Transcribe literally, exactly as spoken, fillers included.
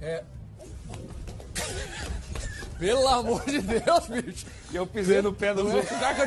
É. Pelo amor de Deus, bicho. E eu pisei no pé dos outros.